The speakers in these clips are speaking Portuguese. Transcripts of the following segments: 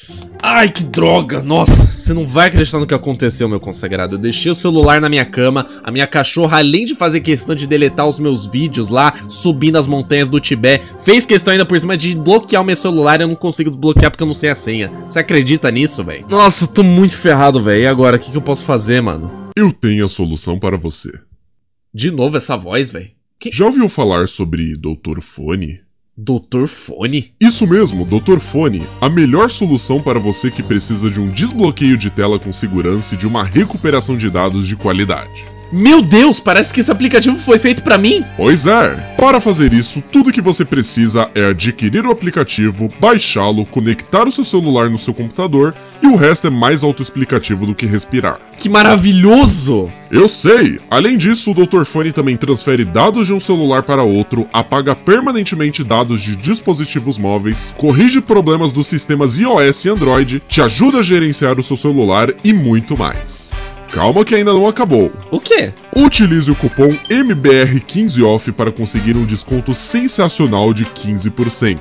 Ai, que droga, nossa, você não vai acreditar no que aconteceu, meu consagrado. Eu deixei o celular na minha cama, a minha cachorra, além de fazer questão de deletar os meus vídeos lá, subindo as montanhas do Tibete, fez questão ainda por cima de bloquear o meu celular e eu não consigo desbloquear porque eu não sei a senha. Você acredita nisso, velho? Nossa, eu tô muito ferrado, velho. E agora, o que eu posso fazer, mano? Eu tenho a solução para você. De novo essa voz, velho? Já ouviu falar sobre Dr. Fone? Dr. Fone? Isso mesmo, Dr. Fone, a melhor solução para você que precisa de um desbloqueio de tela com segurança e de uma recuperação de dados de qualidade. Meu Deus, parece que esse aplicativo foi feito pra mim. Pois é. Para fazer isso, tudo que você precisa é adquirir o aplicativo, baixá-lo, conectar o seu celular no seu computador e o resto é mais autoexplicativo do que respirar. Que maravilhoso! Eu sei! Além disso, o Dr. Fone também transfere dados de um celular para outro, apaga permanentemente dados de dispositivos móveis, corrige problemas dos sistemas iOS e Android, te ajuda a gerenciar o seu celular e muito mais. Calma que ainda não acabou. O quê? Utilize o cupom MBR15OFF para conseguir um desconto sensacional de 15%.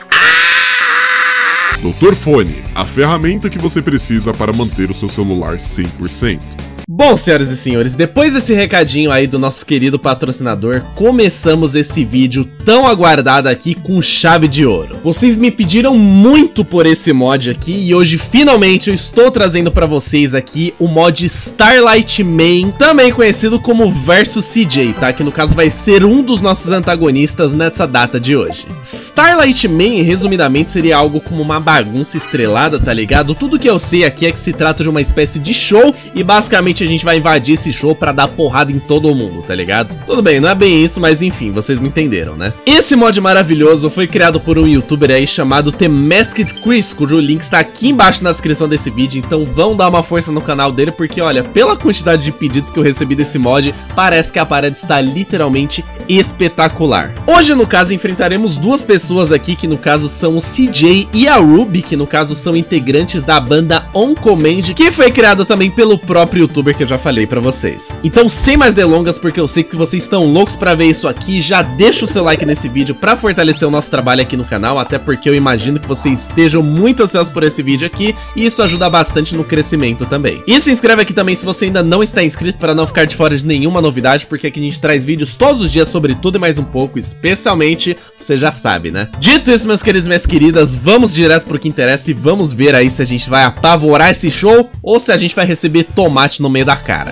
Dr. Fone, a ferramenta que você precisa para manter o seu celular 100%. Bom, senhoras e senhores, depois desse recadinho aí do nosso querido patrocinador, começamos esse vídeo tão aguardado aqui com chave de ouro. Vocês me pediram muito por esse mod aqui e hoje finalmente eu estou trazendo pra vocês aqui o mod Starlight Man, também conhecido como Versus CJ, tá? Que no caso vai ser um dos nossos antagonistas nessa data de hoje. Starlight Man, resumidamente, seria algo como uma bagunça estrelada, tá ligado? Tudo que eu sei aqui é que se trata de uma espécie de show e basicamente a gente vai invadir esse show pra dar porrada em todo mundo, tá ligado? Tudo bem, não é bem isso, mas enfim, vocês me entenderam, né? Esse mod maravilhoso foi criado por um youtuber aí chamado The Masked Chris, cujo link está aqui embaixo na descrição desse vídeo, então vão dar uma força no canal dele, porque olha, pela quantidade de pedidos que eu recebi desse mod, parece que a parada está literalmente espetacular. Hoje, no caso, enfrentaremos duas pessoas aqui, que no caso são o CJ e a Ruby, que no caso são integrantes da banda On Command, que foi criada também pelo próprio youtuber que eu já falei pra vocês. Então, sem mais delongas, porque eu sei que vocês estão loucos pra ver isso aqui, já deixa o seu like nesse vídeo pra fortalecer o nosso trabalho aqui no canal, até porque eu imagino que vocês estejam muito ansiosos por esse vídeo aqui, e isso ajuda bastante no crescimento também. E se inscreve aqui também se você ainda não está inscrito, para não ficar de fora de nenhuma novidade, porque aqui a gente traz vídeos todos os dias sobre tudo e mais um pouco, especialmente, você já sabe, né? Dito isso, meus queridos e minhas queridas, vamos direto pro que interessa e vamos ver aí se a gente vai apavorar esse show ou se a gente vai receber tomate no meio da cara.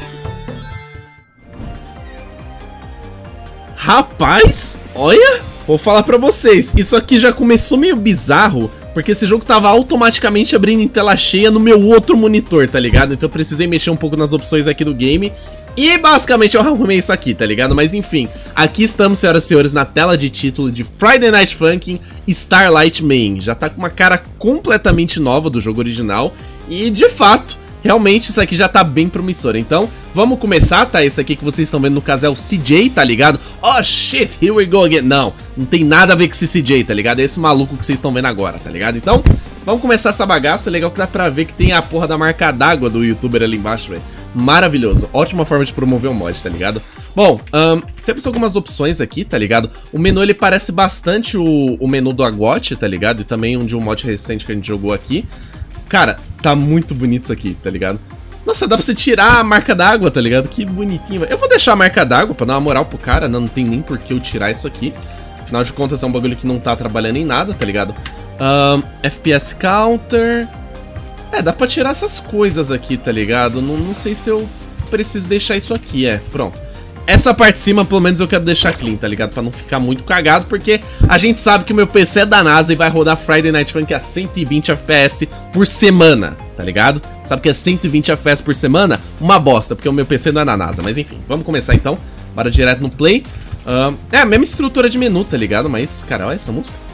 Rapaz, olha, vou falar pra vocês, isso aqui já começou meio bizarro, porque esse jogo tava automaticamente abrindo em tela cheia no meu outro monitor, tá ligado? Então eu precisei mexer um pouco nas opções aqui do game e basicamente eu arrumei isso aqui, tá ligado? Mas enfim, aqui estamos, senhoras e senhores, na tela de título de Friday Night Funkin' Starlight Man. Já tá com uma cara completamente nova do jogo original e, de fato, realmente isso aqui já tá bem promissor. Então, vamos começar, tá? Esse aqui que vocês estão vendo no caso é o CJ, tá ligado? Oh shit, here we go again. Não, não tem nada a ver com esse CJ, tá ligado? É esse maluco que vocês estão vendo agora, tá ligado? Então, vamos começar essa bagaça. Legal que dá pra ver que tem a porra da marca d'água do youtuber ali embaixo, velho. Maravilhoso, ótima forma de promover o mod, tá ligado? Bom, temos algumas opções aqui, tá ligado? O menu, ele parece bastante o menu do Agot, tá ligado? E também um de um mod recente que a gente jogou aqui. Cara, tá muito bonito isso aqui, tá ligado? Nossa, dá pra você tirar a marca d'água, tá ligado? Que bonitinho, velho. Eu vou deixar a marca d'água pra dar uma moral pro cara, não tem nem por que eu tirar isso aqui. Afinal de contas, é um bagulho que não tá trabalhando em nada, tá ligado? FPS Counter... dá pra tirar essas coisas aqui, tá ligado? Não sei se eu preciso deixar isso aqui, pronto. Essa parte de cima, pelo menos, eu quero deixar clean, tá ligado? Pra não ficar muito cagado, porque a gente sabe que o meu PC é da NASA e vai rodar Friday Night Funkin' a 120 FPS por semana, tá ligado? Sabe que é 120 FPS por semana? Uma bosta, porque o meu PC não é da NASA. Mas enfim, vamos começar então. Bora direto no play. É a mesma estrutura de menu, tá ligado? Mas, cara, olha essa música.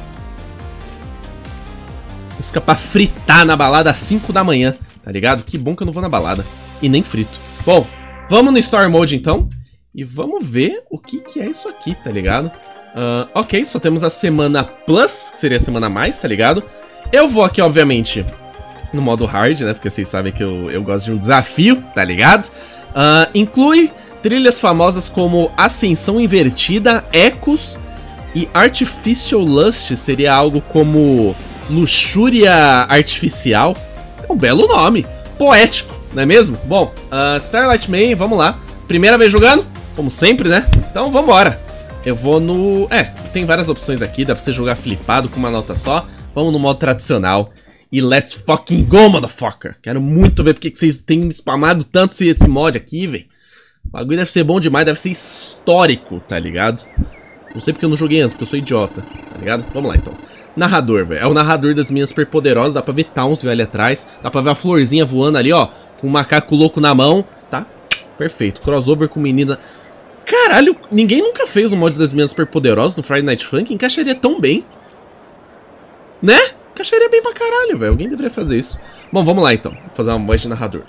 Música pra fritar na balada às 5 da manhã, tá ligado? Que bom que eu não vou na balada. E nem frito. Bom, vamos no Story Mode então. E vamos ver o que é isso aqui, tá ligado? Ok, só temos a semana Plus, que seria a semana a mais, tá ligado? Eu vou aqui, obviamente, no modo Hard, né? Porque vocês sabem que eu gosto de um desafio, tá ligado? Inclui trilhas famosas como Ascensão Invertida, Ecos e Artificial Lust. Seria algo como Luxúria Artificial. É um belo nome. Poético, não é mesmo? Bom, Starlight Mane, vamos lá. Primeira vez jogando, como sempre, né? Então vambora. Eu vou no... tem várias opções aqui, dá pra você jogar flipado com uma nota só. Vamos no modo tradicional. E let's fucking go, motherfucker. Quero muito ver porque que vocês têm spamado tanto esse mod aqui, velho. O bagulho deve ser bom demais, deve ser histórico, tá ligado? Não sei porque eu não joguei antes, porque eu sou idiota, tá ligado? Vamos lá, então. Narrador, velho. É o narrador das minhas superpoderosas. Dá pra ver Townsville ali atrás. Dá pra ver a florzinha voando ali, ó. Com o macaco louco na mão, tá? Perfeito. Crossover com menina... Caralho, ninguém nunca fez um mod das minhas superpoderosas no Friday Night Funk. Encaixaria tão bem. Né? Encaixaria bem pra caralho, velho. Alguém deveria fazer isso. Bom, vamos lá, então. Vou fazer uma voz de narrador.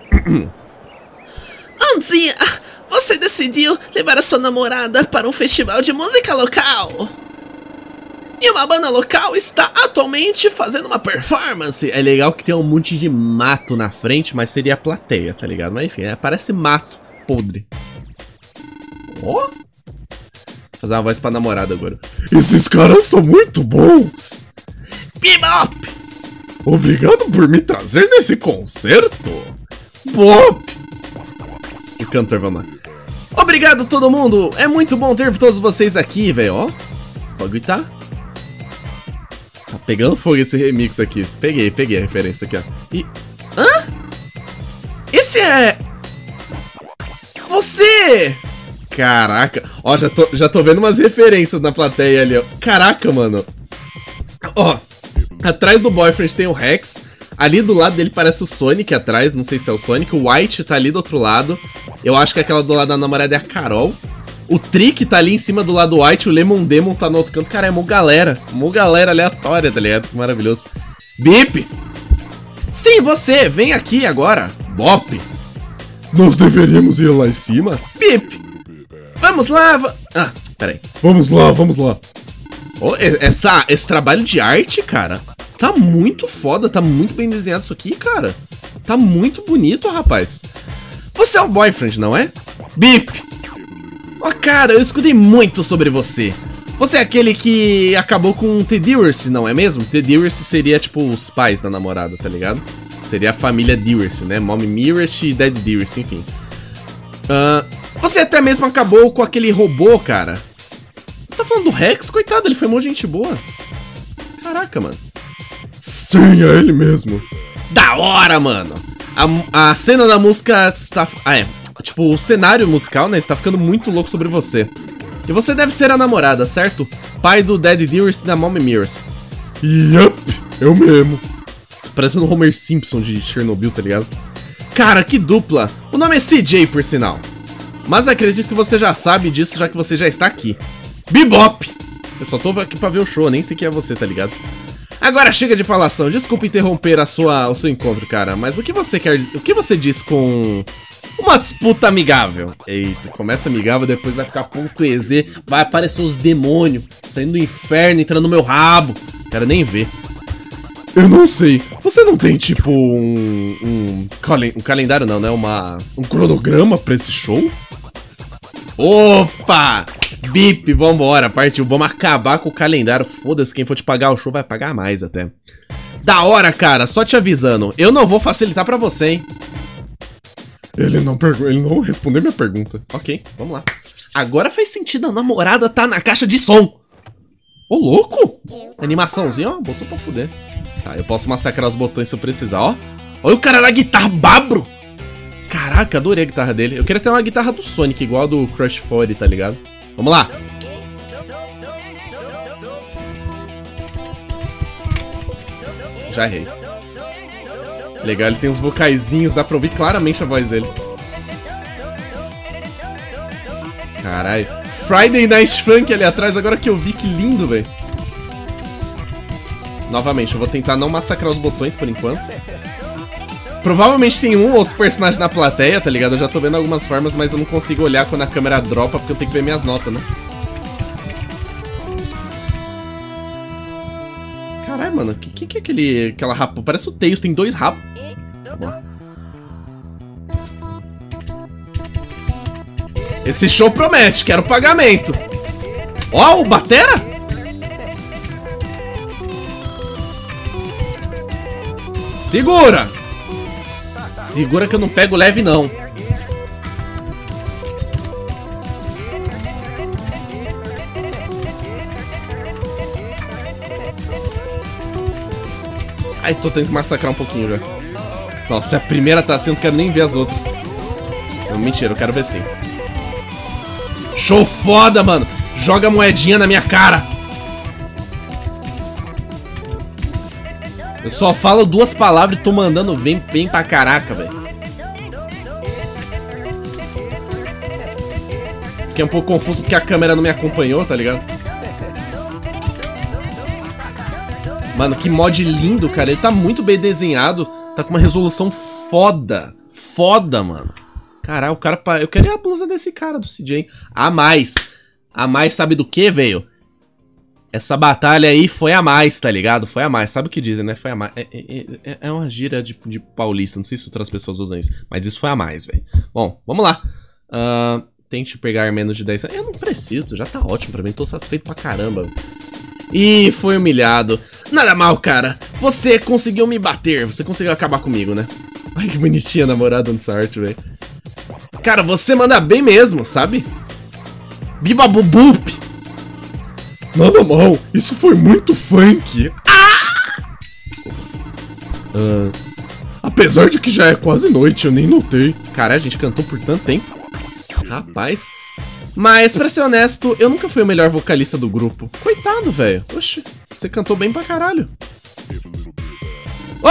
Um dia, você decidiu levar a sua namorada para um festival de música local. E uma banda local está atualmente fazendo uma performance. É legal que tem um monte de mato na frente, mas seria a plateia, tá ligado? Mas enfim, parece mato podre. Ó! Vou fazer uma voz pra namorada agora. Esses caras são muito bons! Bebop! Obrigado por me trazer nesse concerto! Bop! O cantor, vamos lá. Obrigado todo mundo! É muito bom ter todos vocês aqui, velho. Ó, o bagulho tá pegando fogo esse remix aqui. Peguei a referência aqui, ó. E... Hã? Esse é... Você! Caraca. Ó, já tô vendo umas referências na plateia ali, ó. Caraca, mano. Ó, atrás do Boyfriend tem o Rex. Ali do lado dele parece o Sonic atrás, não sei se é o Sonic. O White tá ali do outro lado. Eu acho que aquela do lado da namorada é a Carol. O Trick tá ali em cima do lado do White. O Lemon Demon tá no outro canto. Cara, é mó galera aleatória, tá ligado? Que maravilhoso. Bip! Sim, você, vem aqui agora. Bop! Nós deveríamos ir lá em cima? Bip! Vamos lá! Peraí. Vamos lá. Oh, esse trabalho de arte, cara, tá muito foda, tá muito bem desenhado isso aqui, cara. Tá muito bonito, rapaz. Você é o Boyfriend, não é? Bip! Oh, cara, eu escutei muito sobre você. Você é aquele que acabou com o Ted Dearest, não é mesmo? Ted Dearest seria, tipo, os pais da namorada, tá ligado? Seria a família Dearest, né? Mommy Dearest e Dad Dearest, enfim. Você até mesmo acabou com aquele robô, cara. Tá falando do Rex? Coitado, ele foi mó gente boa. Caraca, mano. Sim, é ele mesmo. Da hora, mano. A cena da música está... tipo, o cenário musical, né? Está ficando muito louco sobre você. E você deve ser a namorada, certo? Pai do Dad Dearest e da Mommy Dearest. Yup, eu mesmo. Parecendo o Homer Simpson de Chernobyl, tá ligado? Cara, que dupla. O nome é CJ, por sinal. Mas acredito que você já sabe disso, já que você já está aqui. Bebop! Eu só tô aqui pra ver o show, nem sei quem é você, tá ligado? Agora chega de falação, desculpa interromper o seu encontro, cara, mas o que você diz com uma disputa amigável? Eita, começa amigável, depois vai ficar ponto EZ, vai aparecer os demônios saindo do inferno, entrando no meu rabo. Quero nem ver. Eu não sei, você não tem tipo um calendário não, né? Um cronograma pra esse show? Opa! Bip, vambora, partiu. Vamos acabar com o calendário. Foda-se, quem for te pagar o show vai pagar mais até. Da hora, cara, só te avisando. Eu não vou facilitar pra você, hein? Ele não respondeu minha pergunta. Ok, vamos lá. Agora faz sentido, a namorada tá na caixa de som. Ô, louco! Animaçãozinha, ó, botou pra fuder. Tá, eu posso massacrar os botões se eu precisar, ó. Olha o cara na guitarra, babro! Caraca, adorei a guitarra dele. Eu queria ter uma guitarra do Sonic, igual a do Crush 40, tá ligado? Vamos lá! Já errei. Legal, ele tem uns vocaizinhos, dá pra ouvir claramente a voz dele. Caralho. Friday Night Funk ali atrás, agora que eu vi, que lindo, velho. Novamente, eu vou tentar não massacrar os botões por enquanto. Provavelmente tem um ou outro personagem na plateia, tá ligado? Eu já tô vendo algumas formas, mas eu não consigo olhar quando a câmera dropa, porque eu tenho que ver minhas notas, né? Caralho, mano, que é aquela rapa? Parece o Tails, tem 2 rapos. Vamos lá. Esse show promete, quero pagamento. Ó, o batera? Segura! Segura que eu não pego leve, não. Ai, tô tendo que massacrar um pouquinho já. Nossa, se a primeira tá assim, eu não quero nem ver as outras. Não, mentira, eu quero ver sim. Show foda, mano. Joga a moedinha na minha cara. Eu só falo duas palavras e tô mandando bem pra caraca, velho. Fiquei um pouco confuso porque a câmera não me acompanhou, tá ligado? Mano, que mod lindo, cara. Ele tá muito bem desenhado. Tá com uma resolução foda. Foda, mano. Caralho, o cara... Eu queria a blusa desse cara, do CJ. A mais. A mais sabe do que, velho? Essa batalha aí foi a mais, tá ligado? Foi a mais. Sabe o que dizem, né? Foi a mais. É uma gíria de paulista. Não sei se outras pessoas usam isso. Mas isso foi a mais, velho. Bom, vamos lá. Tente pegar menos de 10. Eu não preciso. Já tá ótimo pra mim. Tô satisfeito pra caramba. Ih, foi humilhado. Nada mal, cara. Você conseguiu me bater. Você conseguiu acabar comigo, né? Ai, que bonitinha a namorada dessa arte, velho. Cara, você manda bem mesmo, sabe? Bibabubup. Nada mal, isso foi muito funk. Desculpa. Apesar de que já é quase noite, eu nem notei. Cara, a gente cantou por tanto tempo. Rapaz. Mas, pra ser honesto, eu nunca fui o melhor vocalista do grupo. Coitado, velho. Oxi, você cantou bem pra caralho. Oh!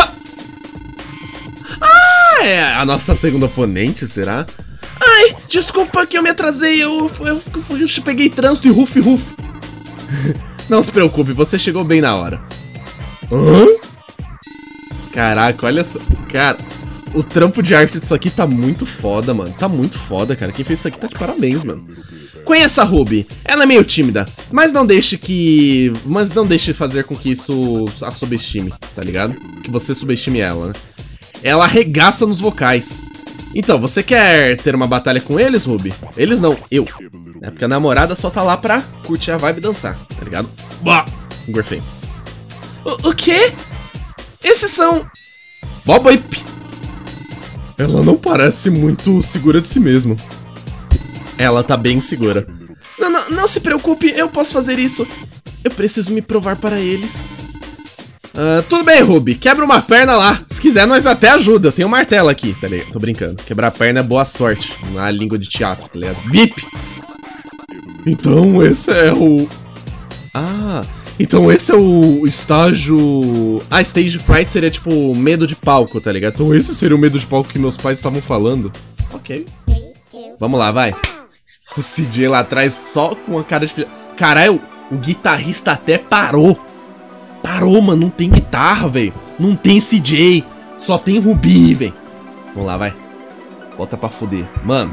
Ah, é a nossa segunda oponente, será? Ai, desculpa que eu me atrasei. Eu peguei trânsito e ruf. Não se preocupe, você chegou bem na hora. Hã? Caraca, olha só. Cara, o trampo de arte disso aqui tá muito foda, mano. Tá muito foda, cara. Quem fez isso aqui tá de parabéns, mano. Conheça a Ruby. Ela é meio tímida, mas não deixe fazer com que isso a subestime, tá ligado? Que você subestime ela, né? Ela arregaça nos vocais. Então, você quer ter uma batalha com eles, Ruby? Eles não, eu. É porque a namorada só tá lá pra curtir a vibe e dançar, tá ligado? Bah! Gorfei. O quê? Esses são... Boboip! Ela não parece muito segura de si mesma. Ela tá bem segura. Não se preocupe, eu posso fazer isso. Eu preciso me provar para eles. Tudo bem, Ruby, quebra uma perna lá. Se quiser, nós até ajuda. Eu tenho um martelo aqui, tá ligado? Tô brincando. Quebrar a perna é boa sorte. Na língua de teatro, tá ligado? Bip! Então esse é o... Então esse é o estágio... Stage fright seria tipo medo de palco, tá ligado? Então esse seria o medo de palco que meus pais estavam falando. Ok. Vamos lá, vai. O CJ lá atrás só com a cara de... Caralho, o guitarrista até parou. Parou, mano. Não tem guitarra, velho. Não tem CJ. Só tem Ruby, velho. Vamos lá, vai. Bota pra fuder. Mano.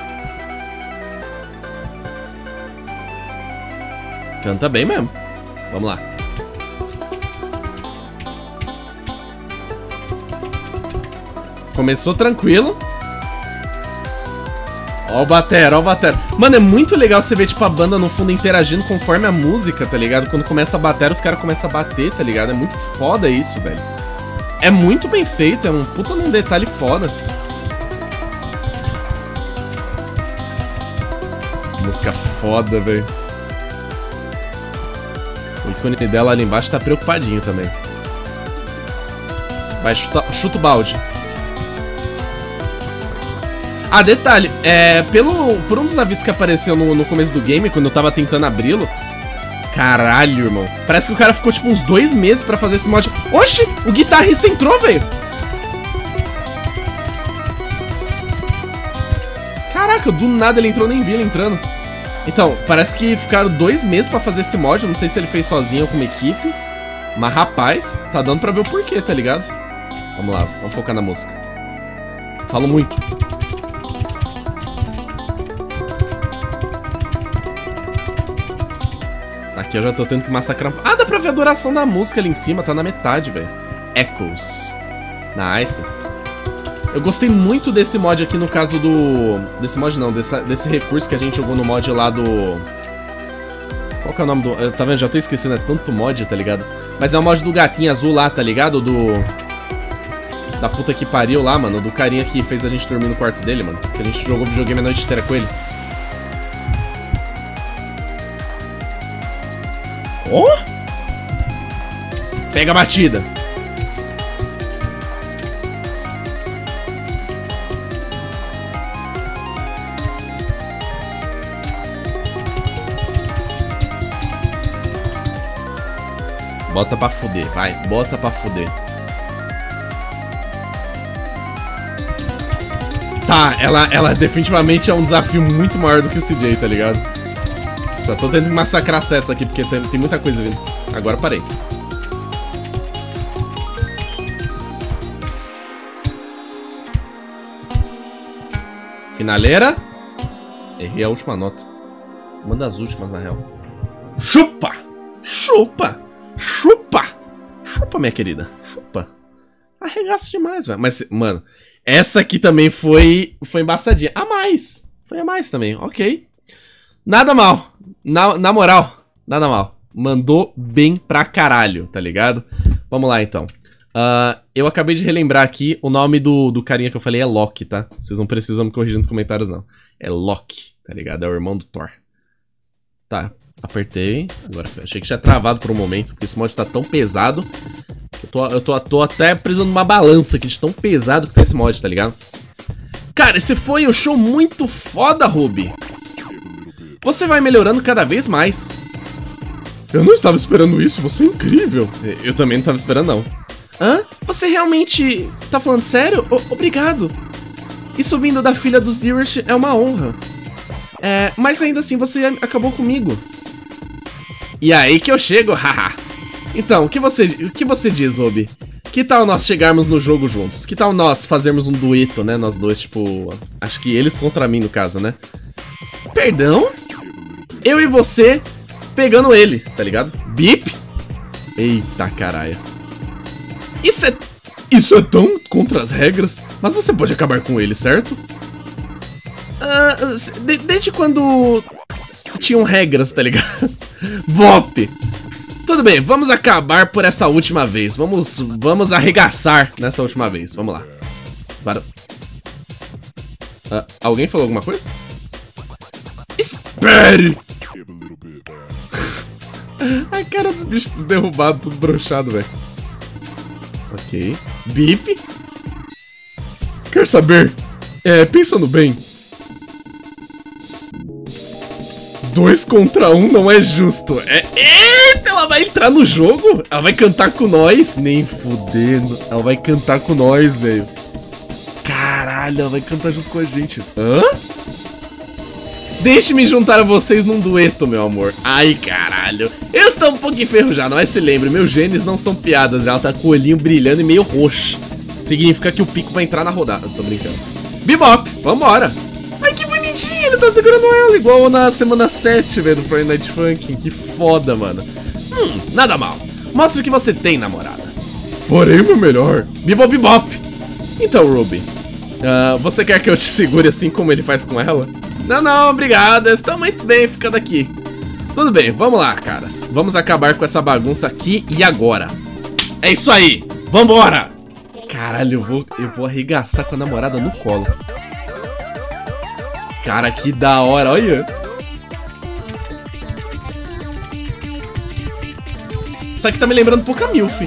Canta bem mesmo. Vamos lá. Começou tranquilo. Ó o batera, ó o batera. Mano, é muito legal você ver, tipo, a banda no fundo interagindo conforme a música, tá ligado? Quando começa a bater, os caras começam a bater, tá ligado? É muito foda isso, velho. É muito bem feito, é um puta num detalhe foda. Música foda, velho. O ícone dela ali embaixo tá preocupadinho também. Vai, chuta o balde. Ah, detalhe, por um dos avisos que apareceu no começo do game, quando eu tava tentando abri-lo. Caralho, irmão. Parece que o cara ficou tipo uns 2 meses pra fazer esse mod. Oxi, o guitarrista entrou, velho. Caraca, do nada ele entrou, nem vi ele entrando. Então, parece que ficaram 2 meses pra fazer esse mod. Eu não sei se ele fez sozinho ou com uma equipe. Mas, rapaz, tá dando pra ver o porquê, tá ligado? Vamos lá, vamos focar na música. Falo muito. Aqui eu já tô tendo que massacrar. Ah, dá pra ver a duração da música ali em cima. Tá na metade, velho. Echoes. Nice. Eu gostei muito desse mod aqui no caso do... Desse mod não, desse recurso que a gente jogou no mod lá do... Qual que é o nome do... Tá vendo? Já tô esquecendo, é tanto mod, tá ligado? Mas é o mod do gatinho azul lá, tá ligado? Do... da puta que pariu lá, mano. Do carinha que fez a gente dormir no quarto dele, mano. Que a gente jogou videogame a noite inteira com ele. Oh! Pega a batida. Bota pra fuder, vai. Bota pra fuder. Tá, ela definitivamente é um desafio muito maior do que o CJ, tá ligado? Já tô tentando massacrar sets aqui, porque tem muita coisa vindo. Agora parei. Finaleira. Errei a última nota. Uma das últimas, na real. Chupa! Chupa! Chupa! Chupa, minha querida. Chupa. Arregaça demais, velho. Mas, mano, essa aqui também foi embaçadinha. A mais. Foi a mais também, ok. Nada mal. Na moral, nada mal. Mandou bem pra caralho, tá ligado? Vamos lá, então. Eu acabei de relembrar aqui, o nome do carinha que eu falei é Loki, tá? Vocês não precisam me corrigir nos comentários, não. É Loki, tá ligado? É o irmão do Thor. Tá, apertei. Agora, achei que tinha travado por um momento, porque esse mod tá tão pesado. Eu tô até precisando de uma balança aqui, de tão pesado que tá esse mod, tá ligado? Cara, esse foi um show muito foda, Ruby. Você vai melhorando cada vez mais. Eu não estava esperando isso, você é incrível. Eu também não estava esperando, não. Hã? Você realmente tá falando sério? Obrigado. Isso vindo da filha dos Dirish é uma honra. Mas ainda assim você acabou comigo. E aí que eu chego, haha. Então, o que você diz, Ruby? Que tal nós chegarmos no jogo juntos? Que tal nós fazermos um dueto, né? Nós dois, tipo... Acho que eles contra mim, no caso, né? Perdão? Eu e você pegando ele, tá ligado? Bip? Eita, caralho. Isso é tão contra as regras, mas você pode acabar com ele, certo? Desde quando tinham regras, tá ligado? VOP! Tudo bem, vamos acabar por essa última vez. Vamos arregaçar nessa última vez. Vamos lá. Para. Alguém falou alguma coisa? Espere! A cara dos bichos derrubados, tudo broxado, velho. Ok. Bip. Quer saber? Pensando bem. 2 contra 1 não é justo. Eita, ela vai entrar no jogo? Ela vai cantar com nós? Nem fudendo. Ela vai cantar com nós, velho. Caralho, ela vai cantar junto com a gente. Hã? Deixe-me juntar a vocês num dueto, meu amor. Ai, caralho. Eu estou um pouco enferrujado, mas se lembre, meus genes não são piadas. Ela tá com o olhinho brilhando e meio roxo. Significa que o pico vai entrar na rodada. Eu tô brincando. Bebop, vambora. Ai, que bonitinho, ele tá segurando ela. Igual na semana 7, velho, do Friday Night Funkin'. Que foda, mano. Nada mal. Mostra o que você tem, namorada. Farei o meu melhor. Bebop, bebop. Então, Ruby, você quer que eu te segure assim como ele faz com ela? Não, obrigado. Estou muito bem ficando aqui. Tudo bem, vamos lá, caras. Vamos acabar com essa bagunça aqui e agora. É isso aí. Vambora. Caralho, eu vou arregaçar com a namorada no colo. Cara, que da hora, olha. Isso aqui tá me lembrando um pouco a Milf.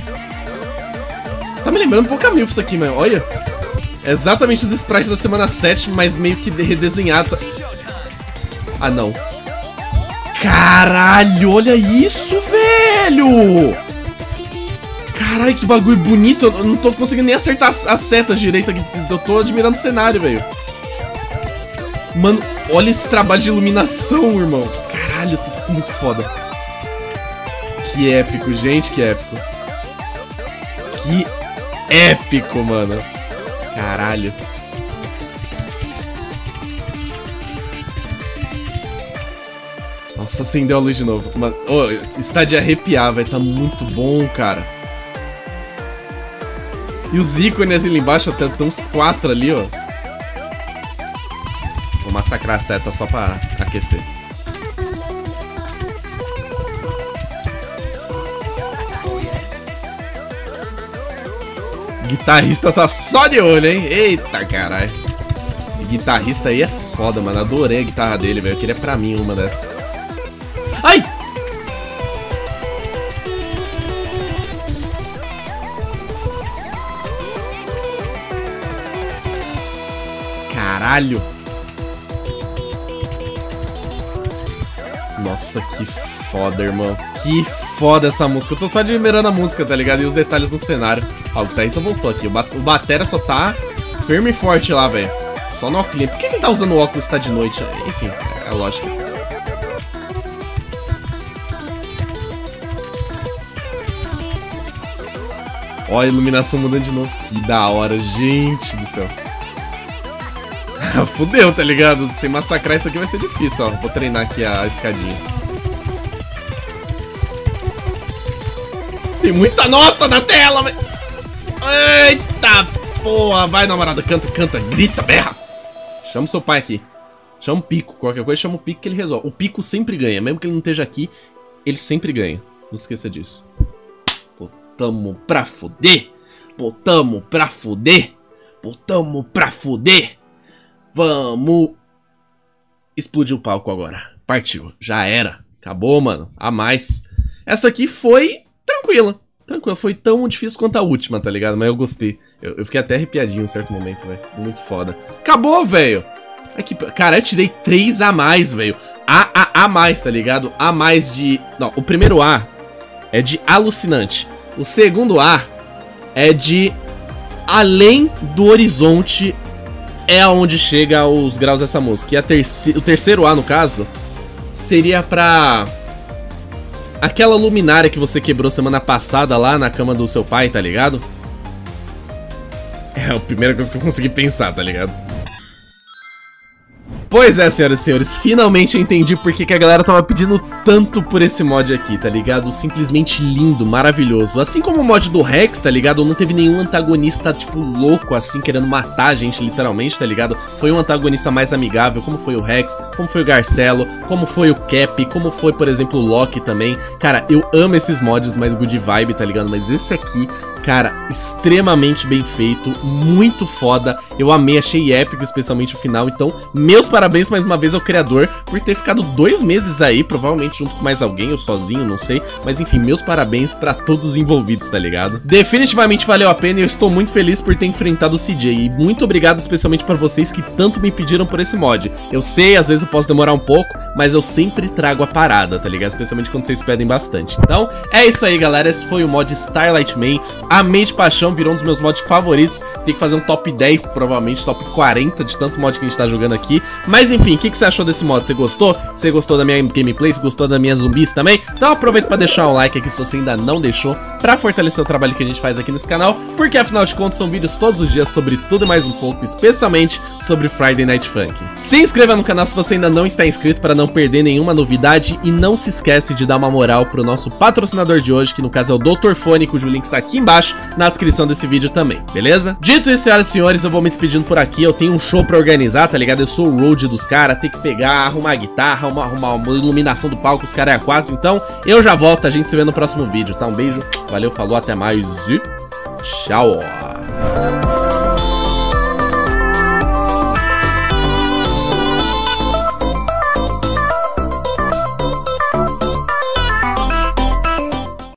Tá me lembrando um pouco a Milf isso aqui, mano. Olha. Exatamente os sprites da semana 7, mas meio que redesenhados. Ah, não. Caralho, olha isso, velho! Caralho, que bagulho bonito. Eu não tô conseguindo nem acertar as setas direito aqui. Eu tô admirando o cenário, velho. Mano, olha esse trabalho de iluminação, irmão. Caralho, tá muito foda. Que épico, gente, que épico. Que épico, mano. Caralho. Nossa, acendeu a luz de novo. Mano, está de arrepiar, velho. Tá muito bom, cara. E os ícones ali embaixo, até tem uns 4 ali, ó. Vou massacrar a seta só pra aquecer. Guitarrista tá só de olho, hein? Eita, caralho. Esse guitarrista aí é foda, mano. Adorei a guitarra dele, velho. Eu queria pra mim uma dessa. Ai! Caralho. Nossa, que foda, irmão. Que foda essa música. Eu tô só admirando a música, tá ligado? E os detalhes no cenário. Ó, o guitarrista voltou aqui. O batera só tá firme e forte lá, velho. Só no óculos. Por que ele tá usando o óculos se tá de noite? Enfim, é lógico. Ó, a iluminação mudando de novo. Que da hora, gente do céu. Fudeu, tá ligado? Sem massacrar isso aqui vai ser difícil, ó. Vou treinar aqui a escadinha. Tem muita nota na tela, velho. Eita porra. Vai, namorada. Canta, canta, grita, berra. Chama o seu pai aqui. Chama o Pico. Qualquer coisa, chama o Pico que ele resolve. O Pico sempre ganha. Mesmo que ele não esteja aqui, ele sempre ganha. Não esqueça disso. Botamos pra fuder. Botamos pra fuder. Botamos pra fuder. Vamos explodir o palco agora. Partiu. Já era. Acabou, mano. A mais. Essa aqui foi tranquila. Tranquila. Foi tão difícil quanto a última, tá ligado? Mas eu gostei. Eu fiquei até arrepiadinho em um certo momento, velho. Muito foda. Acabou, velho. Cara, eu tirei 3 a mais, velho. A mais, tá ligado? A mais de... Não, o primeiro A é de alucinante. O segundo A é de além do horizonte. É aonde chega os graus dessa música. E o terceiro A, no caso, seria pra... aquela luminária que você quebrou semana passada lá na cama do seu pai, tá ligado? É a primeira coisa que eu consegui pensar, tá ligado? Pois é, senhoras e senhores, finalmente eu entendi por que a galera tava pedindo tanto por esse mod aqui, tá ligado? Simplesmente lindo, maravilhoso. Assim como o mod do Rex, tá ligado? Não teve nenhum antagonista, tipo, louco, assim, querendo matar a gente, literalmente, tá ligado? Foi um antagonista mais amigável, como foi o Rex, como foi o Garcelo, como foi o Cap, como foi, por exemplo, o Loki também. Cara, eu amo esses mods mais good vibe, tá ligado? Mas esse aqui... cara, extremamente bem feito, muito foda. Eu amei, achei épico, especialmente o final. Então, meus parabéns mais uma vez ao criador por ter ficado 2 meses aí, provavelmente junto com mais alguém, ou sozinho, não sei. Mas enfim, meus parabéns pra todos os envolvidos, tá ligado? Definitivamente valeu a pena e eu estou muito feliz por ter enfrentado o CJ. E muito obrigado especialmente pra vocês que tanto me pediram por esse mod. Eu sei, às vezes eu posso demorar um pouco, mas eu sempre trago a parada, tá ligado? Especialmente quando vocês pedem bastante. Então, é isso aí, galera. Esse foi o mod Starlight Man. Amei de paixão, virou um dos meus mods favoritos. Tem que fazer um top 10, provavelmente, top 40 de tanto mod que a gente tá jogando aqui. Mas enfim, o que você achou desse mod? Você gostou? Você gostou da minha gameplay? Você gostou da minha zumbis também? Então aproveita pra deixar um like aqui se você ainda não deixou, pra fortalecer o trabalho que a gente faz aqui nesse canal, porque afinal de contas são vídeos todos os dias sobre tudo e mais um pouco, especialmente sobre Friday Night Funk. Se inscreva no canal se você ainda não está inscrito para não perder nenhuma novidade e não se esquece de dar uma moral pro nosso patrocinador de hoje, que no caso é o Dr. Fone, cujo link está aqui embaixo na descrição desse vídeo também, beleza? Dito isso, senhoras e senhores, eu vou me despedindo por aqui. Eu tenho um show pra organizar, tá ligado? Eu sou o road dos caras, tem que pegar, arrumar a guitarra, arrumar uma iluminação do palco, os caras é a 4. Então, eu já volto, a gente se vê no próximo vídeo, tá? Um beijo, valeu, falou, até mais e tchau!